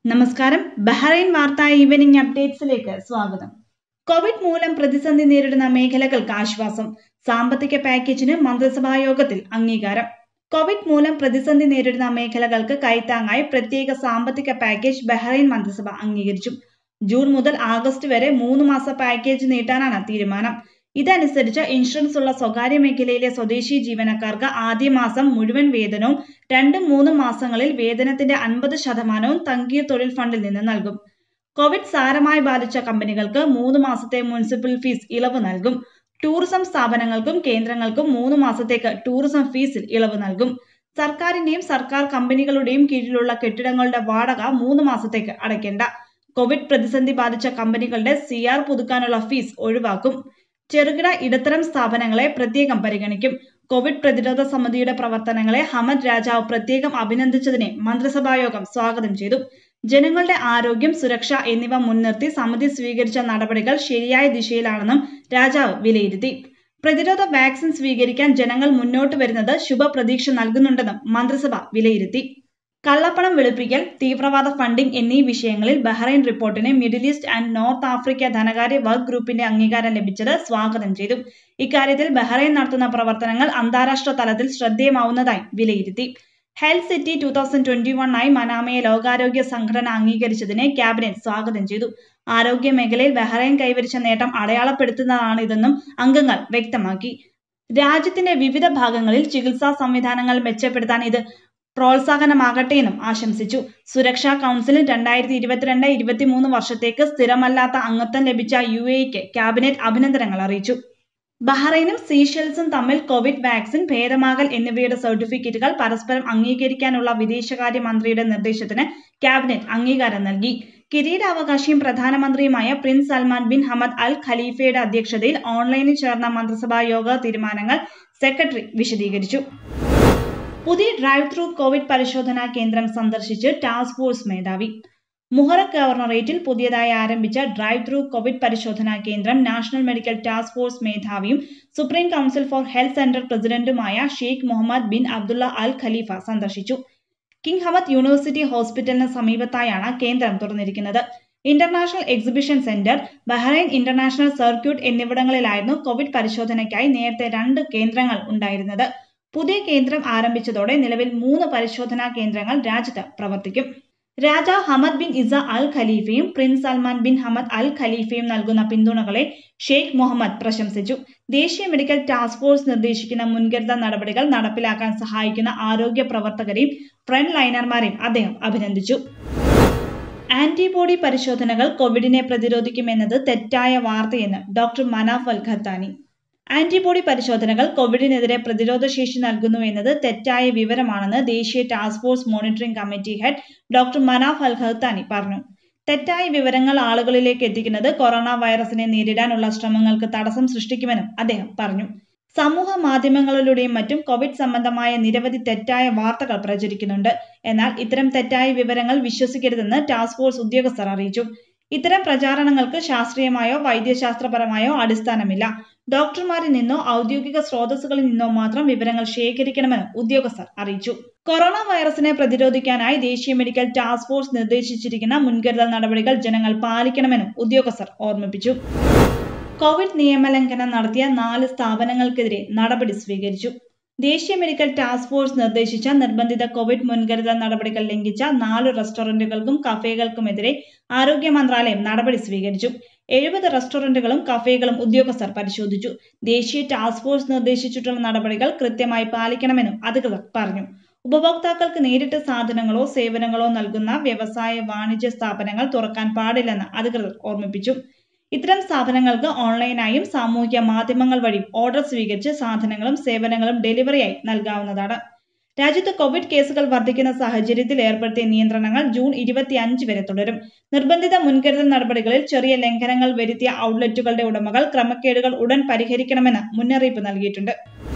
നമസ്കാരം. ബഹ്റൈൻ വാർത്താ ഈവനിംഗ് അപ്ഡേറ്റ്സിലേക്ക് സ്വാഗതം. കോവിഡ് മൂലം പ്രതിസന്ധി നേരിടുന്ന മേഖലകൾക്ക് ആശ്വാസം. സാമ്പത്തിക പാക്കേജിന് മന്ത്രിസഭാ യോഗത്തിൽ അംഗീകാരം. കോവിഡ് മൂലം പ്രതിസന്ധി നേരിടുന്ന മേഖലകൾക്ക് കൈത്താങ്ങായി പ്രത്യേക സാമ്പത്തിക പാക്കേജ് ബഹ്റൈൻ മന്ത്രിസഭ അംഗീകരിച്ചു. ജൂൺ മുതൽ ആഗസ്റ്റ് വരെ 3 മാസ പാക്കേജ് നീട്ടാനാണ് തീരുമാനം. ഇതനുസരിച്ച് ഇൻഷുറൻസ് ഉള്ള സ്വകാര്യ മേഖലയിലെ സ്വദേശി ജീവനക്കാർക്ക് ആദ്യ മാസം മുഴുവൻ വേതനവും 2-3 മാസങ്ങളിൽ വേതനത്തിന്റെ 50% തങ്കീർ തൊഴിൽ ഫണ്ടിൽ നിന്ന് നൽകും. കോവിഡ് സാരമായി ബാധിച്ച കമ്പനികൾക്ക് 3 മാസത്തെ മുനിസിപ്പൽ ഫീസ് ഇളവ് നൽകും. ടൂറിസം സ്ഥാപനങ്ങൾക്കും കേന്ദ്രങ്ങൾക്കും 3 മാസത്തേക്ക് ടൂറിസം ഫീസിൽ ഇളവ് നൽകും. സർക്കാരിന്റെയും സർക്കാർ കമ്പനികളുടെയും കീഴിലുള്ള കെട്ടിടങ്ങളുടെ വാടക 3 മാസത്തേക്ക് അടയ്ക്കേണ്ട. കോവിഡ് പ്രതിസന്ധി ബാധിച്ച കമ്പനികളുടെ CR പുതുക്കാനുള്ള ഫീസ് ഒഴിവാക്കും. ചെറുകിട ഇടത്തരം സ്ഥാപനങ്ങളെ പ്രത്യേകം പരിഗണിക്കും. കോവിഡ് പ്രതിരോധ സമിതിയുടെ പ്രവർത്തനങ്ങളെ ഹമദ് രാജാവ് പ്രത്യേകം അഭിനന്ദിച്ചതിനെ മന്ത്രിസഭായോഗം സ്വാഗതം ചെയ്തു. ജനങ്ങളുടെ ആരോഗ്യം, സുരക്ഷ എന്നിവ മുൻനിർത്തി സമിതി സ്വീകരിച്ച നടപടികൾ ശരിയായ ദിശയിലാണെന്നും രാജാവ് വിലയിരുത്തി. പ്രതിരോധ വാക്സിൻ സ്വീകരിക്കാൻ ജനങ്ങൾ മുന്നോട്ട് വരുന്നത് ശുഭപ്രതീക്ഷ നൽകുന്നുണ്ടെന്നും മന്ത്രിസഭ വിലയിരുത്തി. കള്ളപ്പണം വെളുപ്പിക്കൽ, തീവ്രവാദ ഫണ്ടിംഗ് എന്നീ വിഷയങ്ങളിൽ ബഹ്റൈൻ റിപ്പോർട്ടിന് Middle East and North Africa ധനകാര്യ വർക്ക് ഗ്രൂപ്പിന്റെ അംഗീകാരം ലഭിച്ചത് സ്വാഗതം ചെയ്തു. ഇക്കാര്യത്തിൽ ബഹ്റൈൻ നടത്തുന്ന പ്രവർത്തനങ്ങൾ അന്താരാഷ്ട്ര തലത്തിൽ ശ്രദ്ധേയമാവുന്നതായി വിലയിരുത്തി. ഹെൽത്ത് സിറ്റി 2021 മനാമയെ ലോകാരോഗ്യ സംഘടന അംഗീകരിച്ചതിനെ ക്യാബിനറ്റ് സ്വാഗതം ചെയ്തു. ആരോഗ്യ മേഖലയിൽ ബഹ്റൈൻ കൈവരിച്ച നേട്ടം അടയാളപ്പെടുത്തുന്നതാണിതെന്നും അംഗങ്ങൾ വ്യക്തമാക്കി. രാജ്യത്തിന്റെ വിവിധ ഭാഗങ്ങളിൽ ചികിത്സാ സംവിധാനങ്ങൾ മെച്ചപ്പെടുത്താൻ ഇത് പ്രോത്സാഹനമാകട്ടെയെന്നും ആശംസിച്ചു. സുരക്ഷാ കൗൺസിലിൽ 2022-23 വർഷത്തേക്ക് സ്ഥിരമല്ലാത്ത അംഗത്വം ലഭിച്ച UAEക്ക് ക്യാബിനറ്റ് അഭിനന്ദനങ്ങൾ അറിയിച്ചു. ബഹ്റൈനും സീഷെൽസും തമ്മിൽ കോവിഡ് വാക്സിൻ, ഭേദമാകൽ എന്നിവയുടെ സർട്ടിഫിക്കറ്റുകൾ പരസ്പരം അംഗീകരിക്കാനുള്ള വിദേശകാര്യ മന്ത്രിയുടെ നിർദ്ദേശത്തിന് ക്യാബിനറ്റ് അംഗീകാരം നൽകി. കിരീടാവകാശിയും പ്രധാനമന്ത്രിയുമായ prince Salman bin Hamad Al ഖലീഫയുടെ അധ്യക്ഷതയിൽ ഓൺലൈനിൽ ചേർന്ന മന്ത്രിസഭാ യോഗ തീരുമാനങ്ങൾ സെക്രട്ടറി വിശദീകരിച്ചു. പുതിയ ഡ്രൈവ് ത്രൂ കോവിഡ് പരിശോധനാ കേന്ദ്രം സന്ദർശിച്ച് ടാസ്ക് ഫോഴ്സ് മേധാവി. മുഹറഖ് ഗവർണറേറ്റിൽ പുതിയതായി ആരംഭിച്ച ഡ്രൈവ് ത്രൂ കോവിഡ് പരിശോധനാ കേന്ദ്രം നാഷണൽ മെഡിക്കൽ ടാസ്ക് ഫോഴ്സ് മേധാവിയും supreme council for health centre പ്രസിഡന്റുമായ Sheikh Mohammed bin Abdullah Al Khalifa സന്ദർശിച്ചു. കിങ് ഹമദ് യൂണിവേഴ്സിറ്റി ഹോസ്പിറ്റലിന് സമീപത്തായാണ് കേന്ദ്രം തുറന്നിരിക്കുന്നത്. International exhibition centre, Bahrain international circuit എന്നിവിടങ്ങളിലായിരുന്നു കോവിഡ് പരിശോധനയ്ക്കായി നേരത്തെ 2 കേന്ദ്രങ്ങൾ ഉണ്ടായിരുന്നത്. പുതിയ കേന്ദ്രം ആരംഭിച്ചതോടെ നിലവിൽ 3 പരിശോധനാ കേന്ദ്രങ്ങൾ രാജ്യത്ത് പ്രവർത്തിക്കും. രാജാവ് ഹമദ് ബിൻ ഇസ അൽ ഖലീഫയും prince Salman bin Hamad Al ഖലീഫയും നൽകുന്ന പിന്തുണകളെ ഷെയ്ഖ് മുഹമ്മദ് പ്രശംസിച്ചു. ദേശീയ മെഡിക്കൽ ടാസ്ക് ഫോഴ്സ് നിർദ്ദേശിക്കുന്ന മുൻകരുതൽ നടപടികൾ നടപ്പിലാക്കാൻ സഹായിക്കുന്ന ആരോഗ്യ പ്രവർത്തകരെയും ഫ്രണ്ട് ലൈനർമാരെയും അദ്ദേഹം അഭിനന്ദിച്ചു. ആന്റിബോഡി പരിശോധനകൾ കോവിഡിനെ പ്രതിരോധിക്കുമെന്നത് തെറ്റായ വാർത്തയെന്ന് doctor Manaf Al Qahtani. Antibody പരിശോധനകൾ കോവിഡിനെതിരെ പ്രതിരോധശേഷി നൽകുന്നു എന്നത് തെറ്റായ വിവരമാണെന്ന് ദേശീയ task force monitoring committee head doctor Manaf Al Qahtani പറഞ്ഞു. തെറ്റായ വിവരങ്ങൾ ആളുകളിലേക്ക് എത്തിക്കുന്നത് കൊറോണ വൈറസിനെ നേരിടാനുള്ള ശ്രമങ്ങൾക്ക് തടസ്സം സൃഷ്ടിക്കുമെന്നും അദ്ദേഹം പറഞ്ഞു. സമൂഹ മാധ്യമങ്ങളിലൂടെയും മറ്റും കോവിഡ് സംബന്ധമായ നിരവധി തെറ്റായ വാർത്തകൾ പ്രചരിക്കുന്നുണ്ട്. എന്നാൽ ഇത്തരം തെറ്റായ വിവരങ്ങൾ വിശ്വസിക്കരുതെന്ന് ടാസ്ക് ഫോഴ്സ് ഉദ്യോഗസ്ഥർ അറിയിച്ചു. ഇത്തരം പ്രചാരണങ്ങൾക്ക് ശാസ്ത്രീയമായോ വൈദ്യശാസ്ത്രപരമായോ അടിസ്ഥാനമില്ല. ഡോക്ടർമാരിൽ നിന്നോ ഔദ്യോഗിക സ്രോതസ്സുകളിൽ നിന്നോ മാത്രം വിവരങ്ങൾ ശേഖരിക്കണമെന്ന് ഉദ്യോഗസ്ഥർ അറിയിച്ചു. കൊറോണ വൈറസിനെ പ്രതിരോധിക്കാനായി ദേശീയ മെഡിക്കൽ ടാസ്ക് ഫോഴ്സ് നിർദ്ദേശിച്ചിരിക്കുന്ന മുൻകരുതൽ നടപടികൾ ജനങ്ങൾ പാലിക്കണമെന്നും ഉദ്യോഗസ്ഥർ ഓർമ്മിപ്പിച്ചു. കോവിഡ് നിയമലംഘനം നടത്തിയ 4 സ്ഥാപനങ്ങൾക്കെതിരെ നടപടി സ്വീകരിച്ചു. ദേശീയ മെഡിക്കൽ ടാസ്ക് ഫോഴ്സ് നിർദ്ദേശിച്ച നിർബന്ധിത കോവിഡ് മുൻകരുതൽ നടപടികൾ ലംഘിച്ച 4 റെസ്റ്റോറന്റുകൾക്കും കഫേകൾക്കുമെതിരെ ആരോഗ്യ മന്ത്രാലയം നടപടി സ്വീകരിച്ചു. 70 റെസ്റ്റോറന്റുകളും കഫേകളും ഉദ്യോഗസ്ഥർ പരിശോധിച്ചു. ദേശീയ ടാസ്ക് ഫോഴ്സ് നിർദ്ദേശിച്ചിട്ടുള്ള നടപടികൾ കൃത്യമായി പാലിക്കണമെന്നും അധികൃതർ പറഞ്ഞു. ഉപഭോക്താക്കൾക്ക് നേരിട്ട് സാധനങ്ങളോ സേവനങ്ങളോ നൽകുന്ന വ്യവസായ വാണിജ്യ സ്ഥാപനങ്ങൾ തുറക്കാൻ പാടില്ലെന്ന് അധികൃതർ ഓർമ്മിപ്പിച്ചു. ഇത്തരം സ്ഥാപനങ്ങൾക്ക് ഓൺലൈനായും സാമൂഹിക മാധ്യമങ്ങൾ വഴിയും ഓർഡർ സ്വീകരിച്ച് സാധനങ്ങളും സേവനങ്ങളും ഡെലിവറിയായി നൽകാവുന്നതാണ്. രാജ്യത്ത് കോവിഡ് കേസുകൾ വർദ്ധിക്കുന്ന സാഹചര്യത്തിൽ ഏർപ്പെടുത്തിയ നിയന്ത്രണങ്ങൾ ജൂൺ 25 വരെ തുടരും. നിർബന്ധിത മുൻകരുതൽ നടപടികളിൽ ചെറിയ ലംഘനങ്ങൾ വരുത്തിയ ഔട്ട്ലെറ്റുകളുടെ ഉടമകൾ ക്രമക്കേടുകൾ ഉടൻ പരിഹരിക്കണമെന്ന് മുന്നറിയിപ്പ് നൽകിയിട്ടുണ്ട്.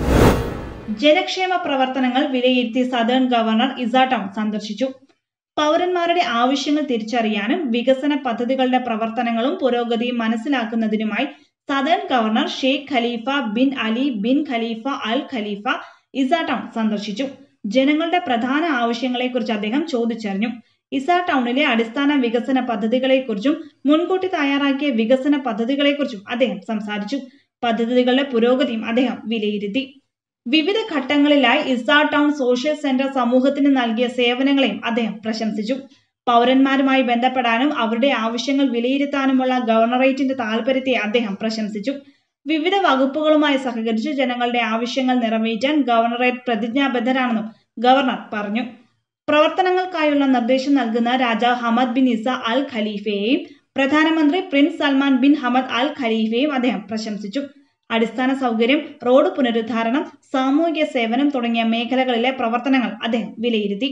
ജനക്ഷേമ പ്രവർത്തനങ്ങൾ വിലയിരുത്തി സദേൺ ഗവർണർ ഇസ ടൗൺ സന്ദർശിച്ചു. പൗരന്മാരുടെ ആവശ്യങ്ങൾ തിരിച്ചറിയാനും വികസന പദ്ധതികളുടെ പ്രവർത്തനങ്ങളും പുരോഗതിയും മനസ്സിലാക്കുന്നതിനുമായി southern governor Sheikh Khalifa bin Ali bin Khalifa Al Khalifa Isa town സന്ദർശിച്ചു. ജനങ്ങളുടെ പ്രധാന ആവശ്യങ്ങളെക്കുറിച്ച് അദ്ദേഹം ചോദിച്ചറിഞ്ഞു. ഇസ ടൗണിലെ അടിസ്ഥാന വികസന പദ്ധതികളെക്കുറിച്ചും മുൻകൂട്ടി തയ്യാറാക്കിയ വികസന പദ്ധതികളെക്കുറിച്ചും അദ്ദേഹം സംസാരിച്ചു. പദ്ധതികളുടെ പുരോഗതിയും അദ്ദേഹം വിലയിരുത്തി. വിവിധ ഘട്ടങ്ങളിലായി ഇസ ടൗൺ സോഷ്യൽ സെന്റർ സമൂഹത്തിന് നൽകിയ സേവനങ്ങളെയും അദ്ദേഹം പ്രശംസിച്ചു. പൗരന്മാരുമായി ബന്ധപ്പെടാനും അവരുടെ ആവശ്യങ്ങൾ വിലയിരുത്താനുമുള്ള ഗവർണറേറ്റിന്റെ താൽപര്യത്തെ അദ്ദേഹം പ്രശംസിച്ചു. വിവിധ വകുപ്പുകളുമായി സഹകരിച്ച് ജനങ്ങളുടെ ആവശ്യങ്ങൾ നിറവേറ്റാൻ ഗവർണറേറ്റ് പ്രതിജ്ഞാബദ്ധരാണെന്നും ഗവർണർ പറഞ്ഞു. പ്രവർത്തനങ്ങൾക്കായുള്ള നിർദ്ദേശം നൽകുന്ന രാജാവ് ഹമദ് ബിൻ ഇസ അൽ ഖലീഫയെയും പ്രധാനമന്ത്രി prince Salman bin Hamad Al ഖലീഫയെയും അദ്ദേഹം പ്രശംസിച്ചു. അടിസ്ഥാന സൗകര്യം, റോഡ് പുനരുദ്ധാരണം, സാമൂഹിക സേവനം തുടങ്ങിയ മേഖലകളിലെ പ്രവർത്തനങ്ങൾ അദ്ദേഹം വിലയിരുത്തി.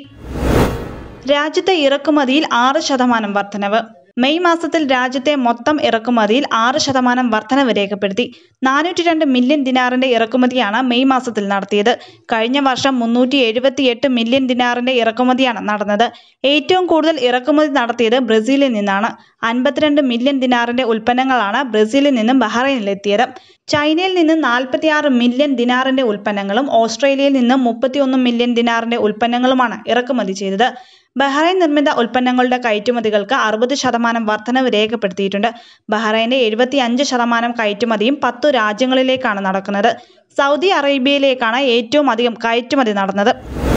രാജ്യത്തെ ഇറക്കുമതിയിൽ 6% വർധനവ്. മെയ് മാസത്തിൽ രാജ്യത്തെ മൊത്തം ഇറക്കുമതിയിൽ 6% വർധനവ് രേഖപ്പെടുത്തി. 402 മില്യൺ ദിനാറിന്റെ ഇറക്കുമതിയാണ് മെയ് മാസത്തിൽ നടത്തിയത്. കഴിഞ്ഞ വർഷം 378 മില്യൺ ദിനാറിന്റെ ഇറക്കുമതിയാണ് നടന്നത്. ഏറ്റവും കൂടുതൽ ഇറക്കുമതി നടത്തിയത് ബ്രസീലിൽ നിന്നാണ്. 52 മില്യൺ ദിനാറിന്റെ ഉൽപ്പന്നങ്ങളാണ് ബ്രസീലിൽ നിന്നും ബഹ്റൈനിലെത്തിയത്. ചൈനയിൽ നിന്ന് 46 മില്യൺ ദിനാറിന്റെ ഉൽപ്പന്നങ്ങളും ഓസ്ട്രേലിയയിൽ നിന്നും 31 മില്യൺ ദിനാറിന്റെ ഉൽപ്പന്നങ്ങളുമാണ് ഇറക്കുമതി ചെയ്തത്. ബഹ്റൈൻ നിർമ്മിത ഉൽപ്പന്നങ്ങളുടെ കയറ്റുമതികൾക്ക് 60% വർധനവ് രേഖപ്പെടുത്തിയിട്ടുണ്ട്. ബഹ്റൈന്റെ 75% കയറ്റുമതിയും 10 രാജ്യങ്ങളിലേക്കാണ് നടക്കുന്നത്. സൗദി അറേബ്യയിലേക്കാണ് ഏറ്റവും അധികം കയറ്റുമതി നടന്നത്.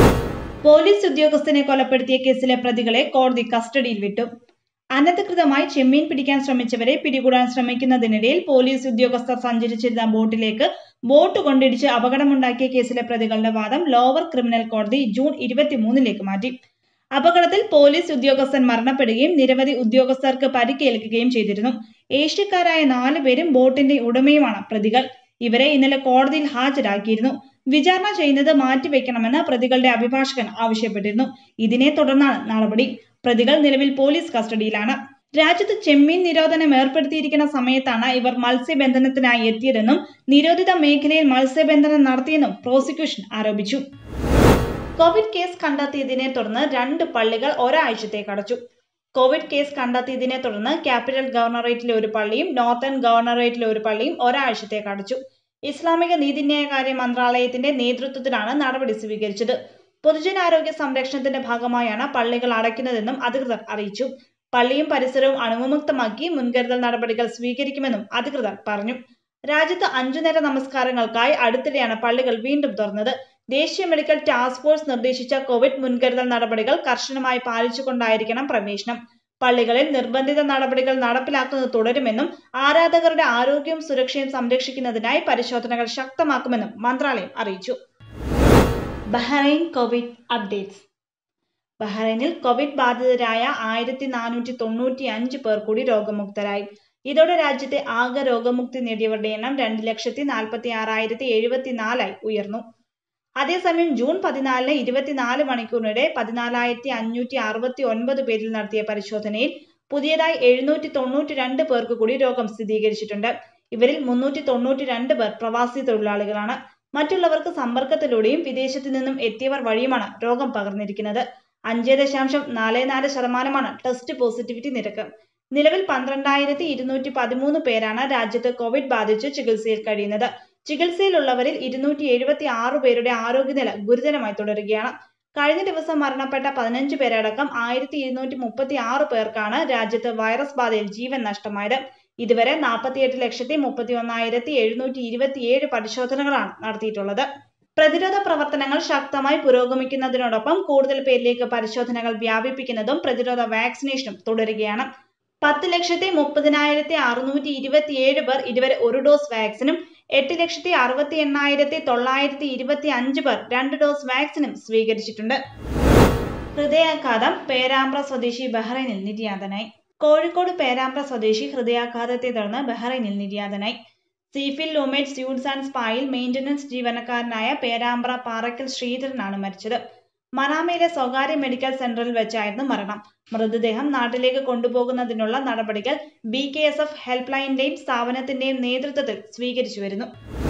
പോലീസ് ഉദ്യോഗസ്ഥനെ കൊലപ്പെടുത്തിയ കേസിലെ പ്രതികളെ കോടതി കസ്റ്റഡിയിൽ വിട്ടു. അനധികൃതമായി ചെമ്മീൻ പിടിക്കാൻ ശ്രമിച്ചവരെ പിടികൂടാൻ ശ്രമിക്കുന്നതിനിടയിൽ പോലീസ് ഉദ്യോഗസ്ഥർ സഞ്ചരിച്ചിരുന്ന ബോട്ടിലേക്ക് ബോട്ട് കൊണ്ടിടിച്ച് അപകടമുണ്ടാക്കിയ കേസിലെ പ്രതികളുടെ വാദം ലോവർ ക്രിമിനൽ കോടതി ജൂൺ 23 മാറ്റി. അപകടത്തിൽ പോലീസ് ഉദ്യോഗസ്ഥൻ മരണപ്പെടുകയും നിരവധി ഉദ്യോഗസ്ഥർക്ക് പരിക്കേൽക്കുകയും ചെയ്തിരുന്നു. ഏഷ്യക്കാരായ 4 പേരും ബോട്ടിന്റെ ഉടമയുമാണ് പ്രതികൾ. ഇവരെ ഇന്നലെ കോടതിയിൽ ഹാജരാക്കിയിരുന്നു. വിചാരണ ചെയ്യുന്നത് മാറ്റിവെക്കണമെന്ന് പ്രതികളുടെ അഭിഭാഷകൻ ആവശ്യപ്പെട്ടിരുന്നു. ഇതിനെ തുടർന്നാണ് നടപടി. പ്രതികൾ നിലവിൽ പോലീസ് കസ്റ്റഡിയിലാണ്. രാജ്യത്ത് ചെമ്മീൻ നിരോധനം ഏർപ്പെടുത്തിയിരിക്കുന്ന സമയത്താണ് ഇവർ മത്സ്യബന്ധനത്തിനായി എത്തിയതെന്നും നിരോധിത മേഖലയിൽ മത്സ്യബന്ധനം നടത്തിയെന്നും പ്രോസിക്യൂഷൻ ആരോപിച്ചു. കോവിഡ് കേസ് കണ്ടെത്തിയതിനെ തുടർന്ന് 2 പള്ളികൾ ഒരാഴ്ചത്തേക്ക് അടച്ചു. കോവിഡ് കേസ് കണ്ടെത്തിയതിനെ തുടർന്ന് ക്യാപിറ്റൽ ഗവർണറേറ്റിലെ ഒരു പള്ളിയും നോർത്തേൺ ഗവർണറേറ്റിലെ ഒരു പള്ളിയും ഒരാഴ്ചത്തേക്ക് അടച്ചു. ഇസ്ലാമിക നീതിന്യായകാര്യ മന്ത്രാലയത്തിന്റെ നേതൃത്വത്തിലാണ് നടപടി സ്വീകരിച്ചത്. പൊതുജനാരോഗ്യ സംരക്ഷണത്തിന്റെ ഭാഗമായാണ് പള്ളികൾ അടയ്ക്കുന്നതെന്നും അധികൃതർ അറിയിച്ചു. പള്ളിയും പരിസരവും അണുവിമുക്തമാക്കി മുൻകരുതൽ നടപടികൾ സ്വീകരിക്കുമെന്നും അധികൃതർ പറഞ്ഞു. രാജ്യത്ത് 5 നേര നമസ്കാരങ്ങൾക്കായി അടുത്തിടെയാണ് പള്ളികൾ വീണ്ടും തുറന്നത്. ദേശീയ മെഡിക്കൽ ടാസ്ക് ഫോഴ്സ് നിർദ്ദേശിച്ച കോവിഡ് മുൻകരുതൽ നടപടികൾ കർശനമായി പാലിച്ചുകൊണ്ടായിരിക്കണം പ്രവേശനം. പള്ളികളിൽ നിർബന്ധിത നടപടികൾ നടപ്പിലാക്കുന്നത് തുടരുമെന്നും ആരാധകരുടെ ആരോഗ്യവും സുരക്ഷയും സംരക്ഷിക്കുന്നതിനായി പരിശോധനകൾ ശക്തമാക്കുമെന്നും മന്ത്രാലയം അറിയിച്ചു. Bahrain Covid updates. ബഹ്റൈനിൽ കോവിഡ് ബാധിതരായ 1495 പേർ കൂടി രോഗമുക്തരായി. ഇതോടെ രാജ്യത്തെ ആകെ രോഗമുക്തി നേടിയവരുടെ എണ്ണം 2,46,074 ഉയർന്നു. അതേസമയം ജൂൺ 14 24 മണിക്കൂറിനിടെ 14,569 പേരിൽ നടത്തിയ പരിശോധനയിൽ പുതിയതായി 792 പേർക്ക് കൂടി രോഗം സ്ഥിരീകരിച്ചിട്ടുണ്ട്. ഇവരിൽ 392 പേർ പ്രവാസി തൊഴിലാളികളാണ്. മറ്റുള്ളവർക്ക് സമ്പർക്കത്തിലൂടെയും വിദേശത്തു നിന്നും എത്തിയവർ വഴിയുമാണ് രോഗം പകർന്നിരിക്കുന്നത്. 5.44% ടെസ്റ്റ് പോസിറ്റിവിറ്റി നിരക്ക്. നിലവിൽ 12,213 പേരാണ് രാജ്യത്ത് കോവിഡ് ബാധിച്ച് ചികിത്സയിൽ കഴിയുന്നത്. ചികിത്സയിലുള്ളവരിൽ 276 പേരുടെ ആരോഗ്യനില ഗുരുതരമായി തുടരുകയാണ്. കഴിഞ്ഞ ദിവസം മരണപ്പെട്ട 15 പേരടക്കം 1,236 പേർക്കാണ് രാജ്യത്ത് വൈറസ് ബാധയിൽ ജീവൻ നഷ്ടമായത്. ഇതുവരെ 48,31,727 പരിശോധനകളാണ് നടത്തിയിട്ടുള്ളത്. പ്രതിരോധ പ്രവർത്തനങ്ങൾ ശക്തമായി പുരോഗമിക്കുന്നതിനോടൊപ്പം കൂടുതൽ പേരിലേക്ക് പരിശോധനകൾ വ്യാപിപ്പിക്കുന്നതും പ്രതിരോധ വാക്സിനേഷനും തുടരുകയാണ്. 10,30,627 പേർ ഇതുവരെ 1 ഡോസ് വാക്സിനും 8,68,925 പേർ 2 ഡോസ് വാക്സിനും സ്വീകരിച്ചിട്ടുണ്ട്. ഹൃദയാഘാതം. പേരാമ്പ്ര സ്വദേശി ബഹ്റൈനിൽ നിര്യാതനായി. കോഴിക്കോട് പേരാമ്പ്ര സ്വദേശി ഹൃദയാഘാതത്തെ തുടർന്ന് ബഹ്റൈനിൽ നിര്യാതനായി. സീഫിൽ ലൂമേറ്റ് സ്യൂട്ട്സ് ആൻഡ് സ്പായിൽ മെയിന്റനൻസ് ജീവനക്കാരനായ പേരാമ്പ്ര പാറയ്ക്കൽ ശ്രീധരനാണ് മരിച്ചത്. മനാമയിലെ സ്വകാര്യ മെഡിക്കൽ സെന്ററിൽ വെച്ചായിരുന്നു മരണം. മൃതദേഹം നാട്ടിലേക്ക് കൊണ്ടുപോകുന്നതിനുള്ള നടപടികൾ BKSF ഹെൽപ്പ് ലൈനിന്റെയും സ്ഥാപനത്തിന്റെയും നേതൃത്വത്തിൽ സ്വീകരിച്ചു വരുന്നു.